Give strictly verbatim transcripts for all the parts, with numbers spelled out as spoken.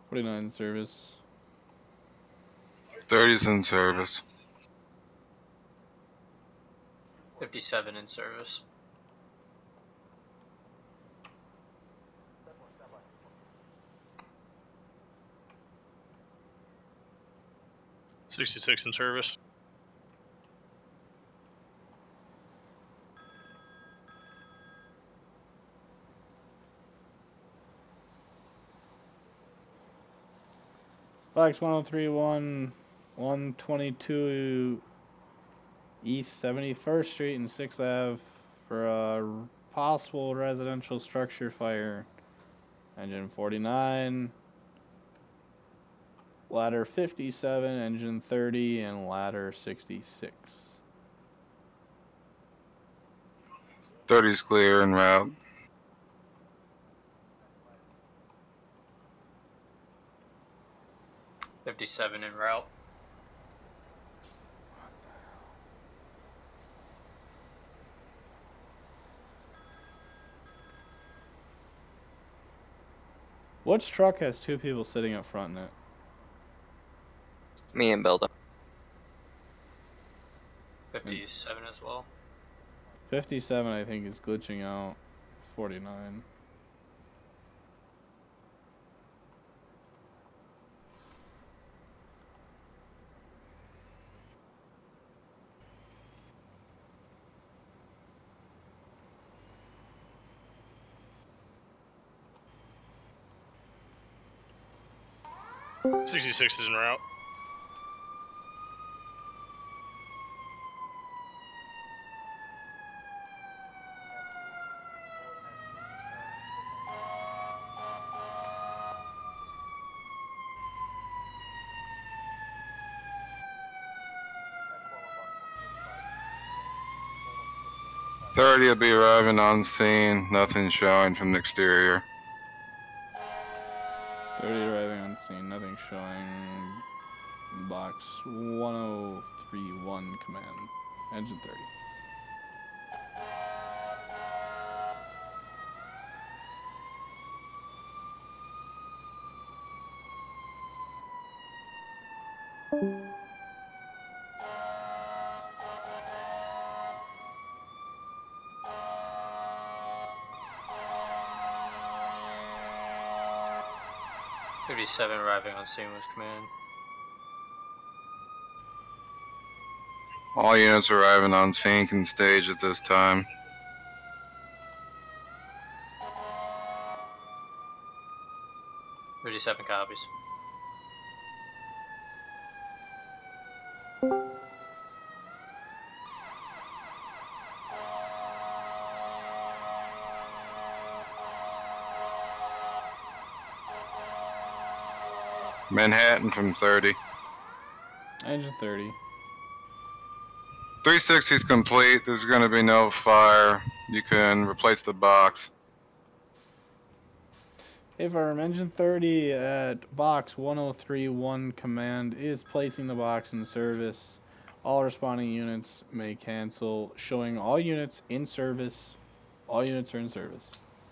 forty-nine in service. thirty's in service. fifty-seven in service. sixty-six in service. Box one oh three one, one twenty-two East seventy-first Street and sixth Avenue for a possible residential structure fire. Engine forty-nine, ladder fifty-seven, engine thirty, and ladder sixty-six. thirty's clear en route. fifty-seven en route. Which truck has two people sitting up front in it? Me and Belda. fifty-seven as well. fifty-seven, I think, is glitching out. forty-nine. sixty-six is en route. thirty will be arriving on scene. Nothing showing from the exterior. thirty arriving on scene, nothing showing. Box one oh three one command. Engine thirty. fifty-seven arriving on scene with command. All units arriving on scene can stage at this time. fifty-seven copies. Manhattan from thirty. Engine thirty. three sixty's complete. There's going to be no fire. You can replace the box. Affirm, engine thirty at box one oh three one command is placing the box in service. All responding units may cancel, showing all units in service. All units are in service.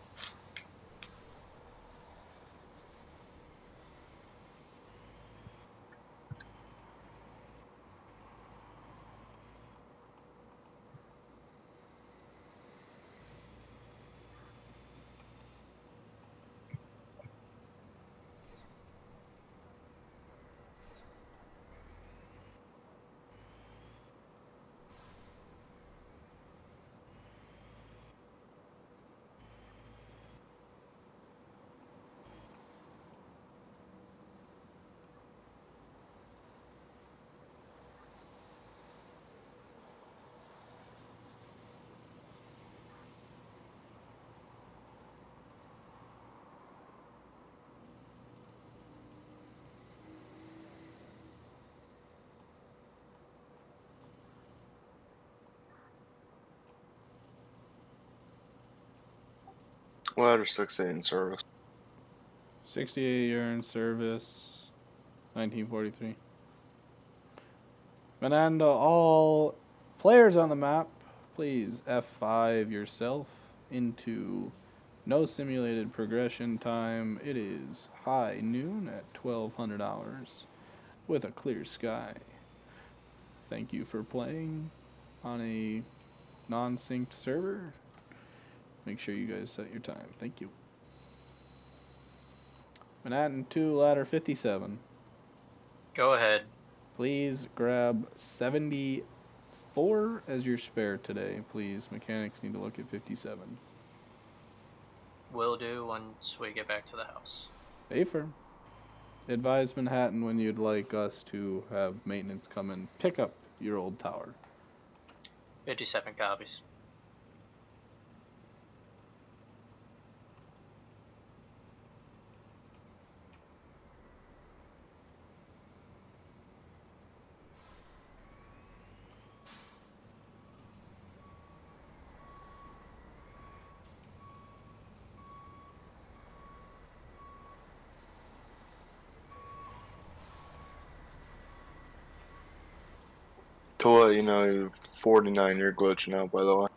Ladder sixty in service. sixty-eight year in service. nineteen forty-three. Menando, all players on the map, please F five yourself into No simulated progression time. It is high noon at twelve hundred hours with a clear sky. Thank you for playing on a non-synced server. Make sure you guys set your time. Thank you. Manhattan two, ladder fifty-seven. Go ahead. Please grab seventy-four as your spare today, please. Mechanics need to look at fifty-seven. Will do once we get back to the house. Afer. Advise Manhattan when you'd like us to have maintenance come and pick up your old tower. fifty-seven copies. To let you know, you're forty-nine, you're glitching out, by the way.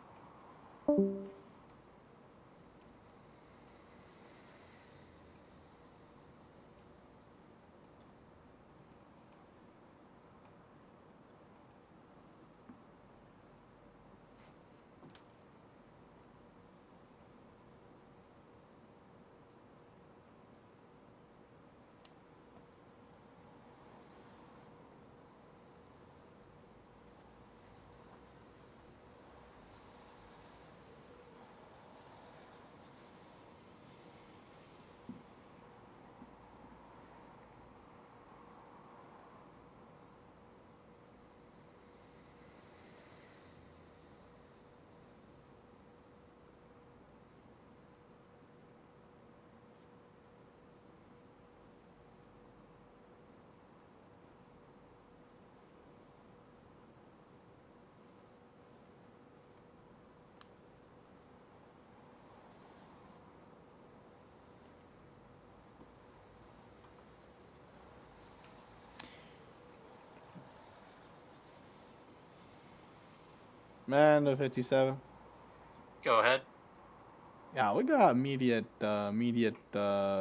Man to fifty-seven. Go ahead. Yeah, we got immediate, uh, immediate, uh,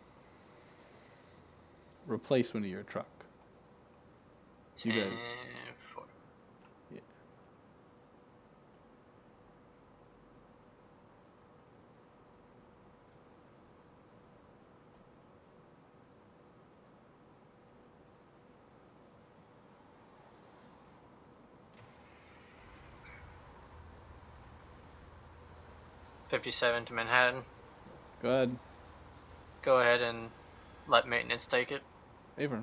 replacement of your truck. You ten, guys. four. Yeah. fifty-seven to Manhattan. Go ahead. Go ahead and let maintenance take it. Avern.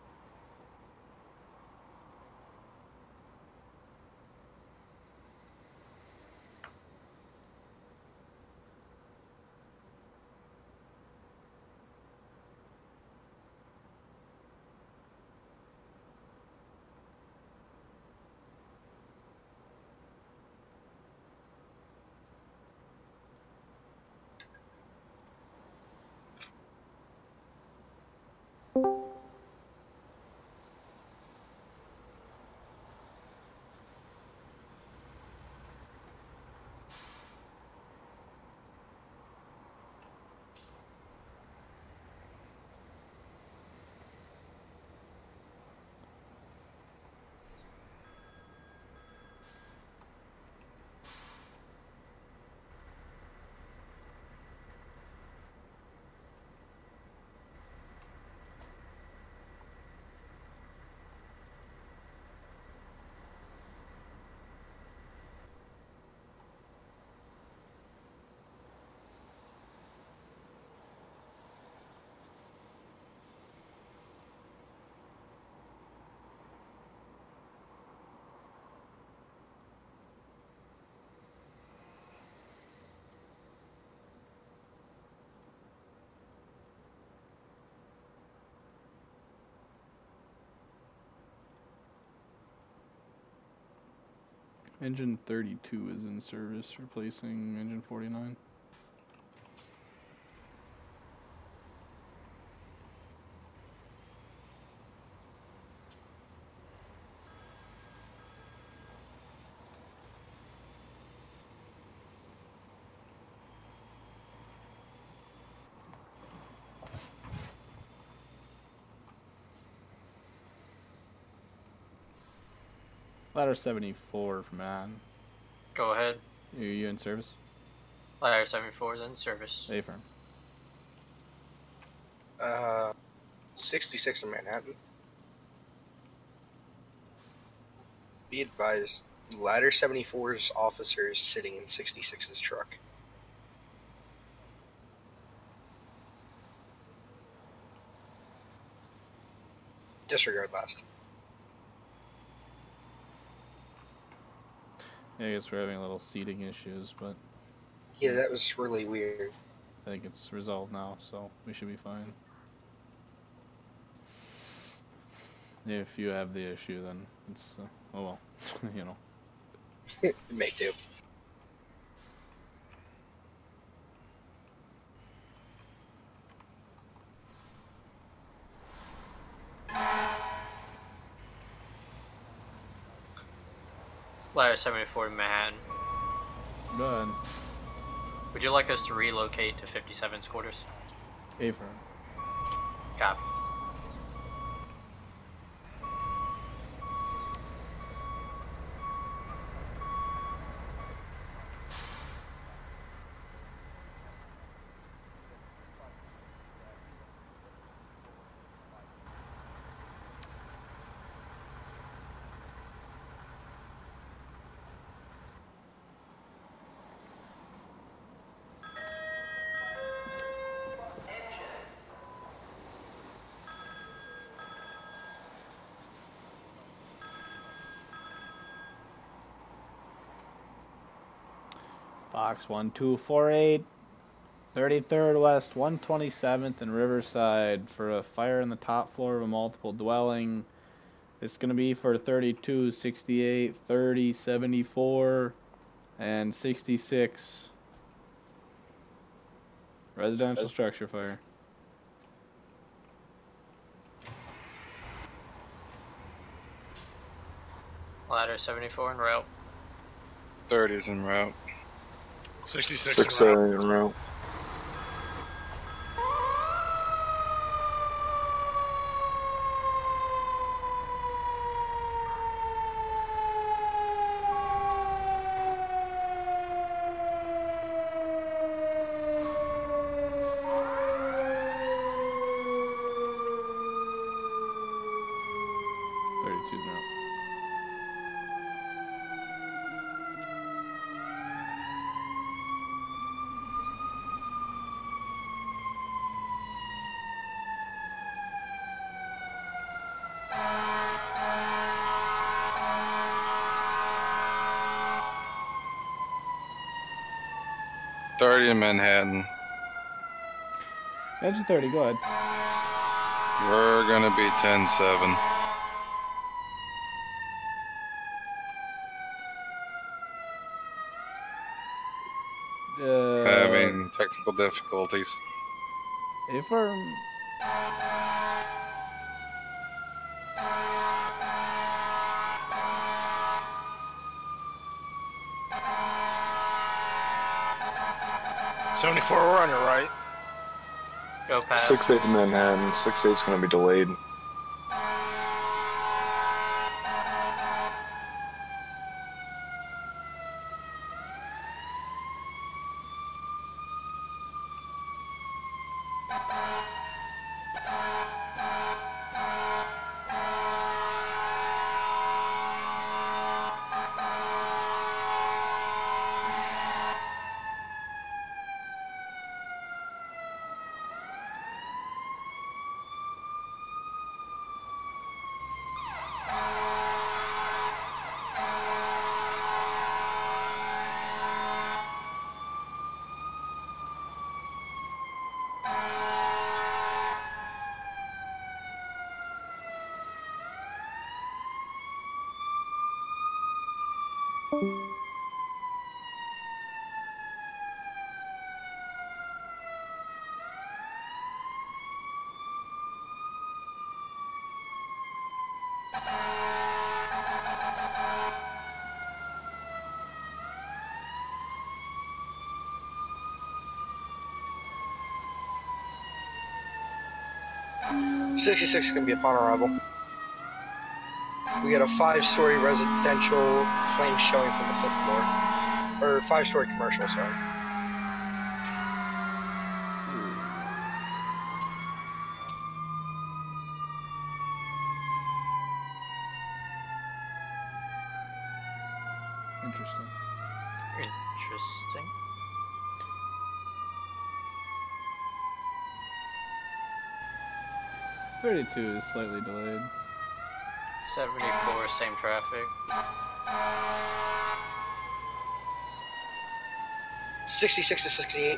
Engine thirty-two is in service, replacing engine forty-nine. Ladder seventy-four from Manhattan. Go ahead. Are you in service? Ladder seventy-four is in service. A-firm. Uh, sixty-six in Manhattan. Be advised, Ladder seventy-four's officer is sitting in sixty-six's truck. Disregard last. Yeah, I guess we're having a little seating issues, but Yeah, that was really weird. I think it's resolved now, so we should be fine. If you have the issue, then it's, uh, oh well, you know. May do. Ladder seventy-four in Manhattan. Go ahead. Would you like us to relocate to fifty-seven's quarters? A-firm. Copy. Box one two four eight, thirty-third West, one twenty-seventh and Riverside for a fire in the top floor of a multiple dwelling. It's going to be for thirty-two, sixty-eight, thirty, seventy-four, and sixty-six. Residential structure fire. Ladder seventy-four en route. thirty is en route. sixty-six Six in uh, route. in a row. thirty-two is en route. thirty in Manhattan. Engine thirty, go ahead. We're gonna be ten seven. Uh, Having technical difficulties. A-firm. seventy-four, we're on your right. Go past. Six eight to Manhattan. Six eight's gonna be delayed. sixty-six is going to be upon arrival. We got a five-story residential flame showing from the fifth floor. Or five-story commercial, sorry. Interesting. Interesting. thirty-two is slightly delayed. seventy-four, same traffic. sixty-six to sixty-eight.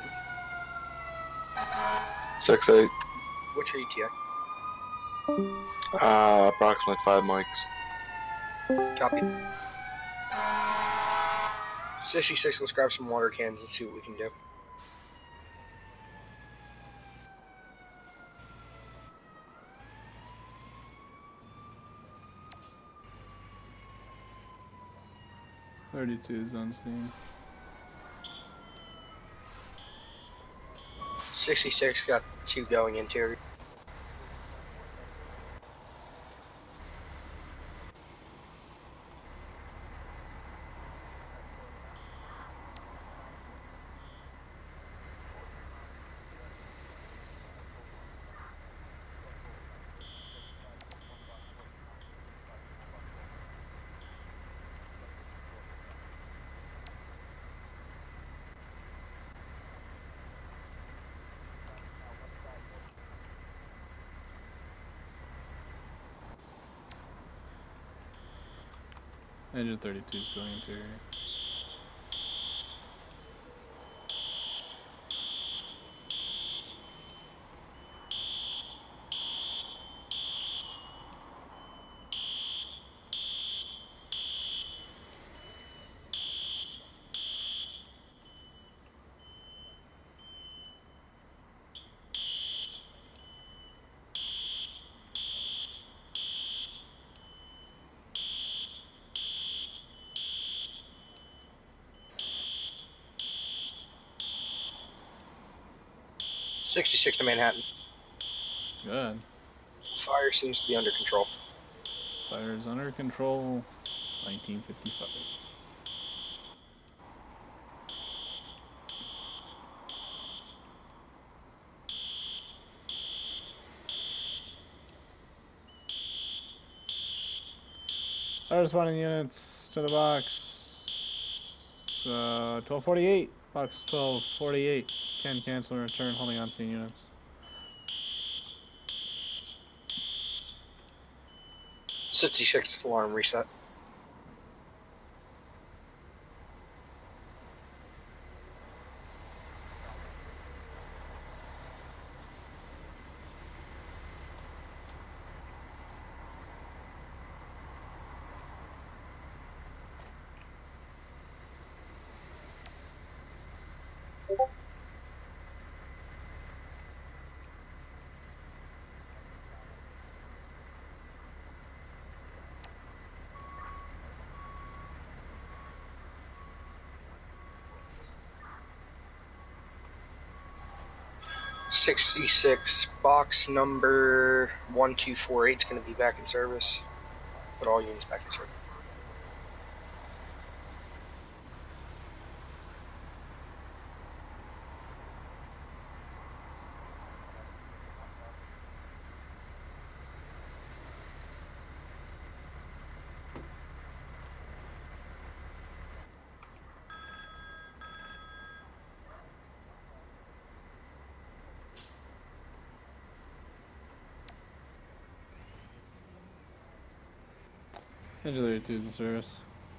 six eight. What's your E T I? Uh, approximately five mics. Copy. sixty-six, let's grab some water cans and see what we can do. thirty-two is unseen. sixty-six, got two going interior. Engine thirty-two is going interior. sixty-six to Manhattan. Good. Fire seems to be under control. Fire is under control. nineteen fifty-five. Fire responding units to the box. Uh, twelve forty-eight. Box twelve forty-eight. Can cancel and return holding on scene units. sixty-six alarm reset. sixty-six, box number one two four eight is going to be back in service. Put all units back in service. Engine thirty-two is in service.